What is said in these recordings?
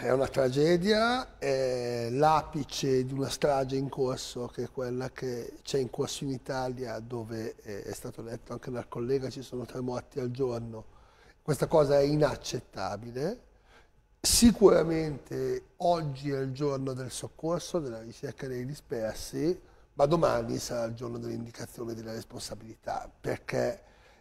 è una tragedia, è l'apice di una strage in corso, che è quella che c'è in corso in Italia, dove è stato detto anche dal collega ci sono 3 morti al giorno. Questa cosa è inaccettabile. Sicuramente oggi è il giorno del soccorso, della ricerca dei dispersi, ma domani sarà il giorno dell'indicazione della responsabilità, perché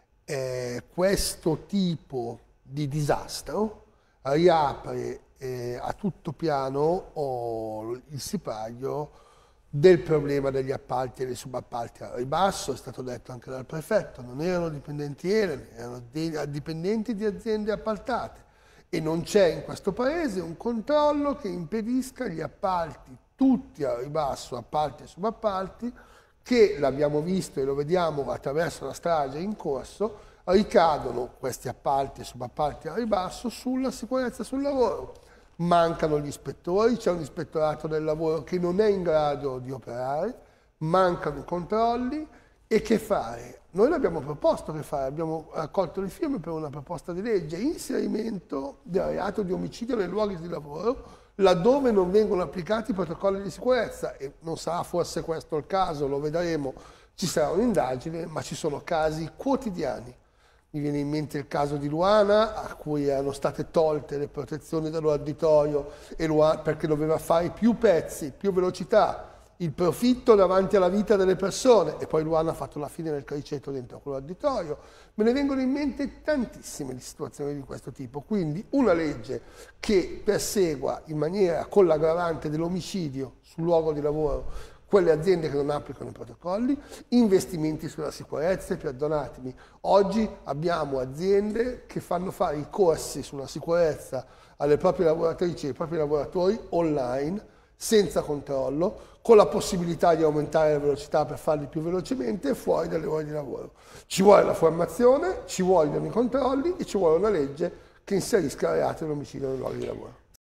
questo tipo di disastro riapre a tutto piano il sipario del problema degli appalti e dei subappalti al ribasso. È stato detto anche dal prefetto, non erano dipendenti ENEL, erano dipendenti di aziende appaltate e non c'è in questo paese un controllo che impedisca gli appalti tutti al ribasso, appalti e subappalti, che l'abbiamo visto e lo vediamo attraverso la strage in corso, ricadono questi appalti e subappalti al ribasso sulla sicurezza sul lavoro. Mancano gli ispettori, c'è un ispettorato del lavoro che non è in grado di operare, mancano i controlli e che fare? Noi l'abbiamo proposto che fare, abbiamo raccolto le firme per una proposta di legge, inserimento del reato di omicidio nei luoghi di lavoro laddove non vengono applicati i protocolli di sicurezza, e non sarà forse questo il caso, lo vedremo, ci sarà un'indagine, ma ci sono casi quotidiani. Mi viene in mente il caso di Luana, a cui erano state tolte le protezioni dall'auditorio perché doveva fare più pezzi, più velocità, il profitto davanti alla vita delle persone, e poi Luana ha fatto la fine del criceto dentro quell'auditorio. Me ne vengono in mente tantissime di situazioni di questo tipo, quindi una legge che persegua in maniera con l'aggravante dell'omicidio sul luogo di lavoro quelle aziende che non applicano i protocolli, investimenti sulla sicurezza. Perdonatemi, oggi abbiamo aziende che fanno fare i corsi sulla sicurezza alle proprie lavoratrici e ai propri lavoratori online, senza controllo, con la possibilità di aumentare la velocità per farli più velocemente e fuori dalle ore di lavoro. Ci vuole la formazione, ci vogliono i controlli e ci vuole una legge che inserisca il reato dell'omicidio nei luoghi di lavoro.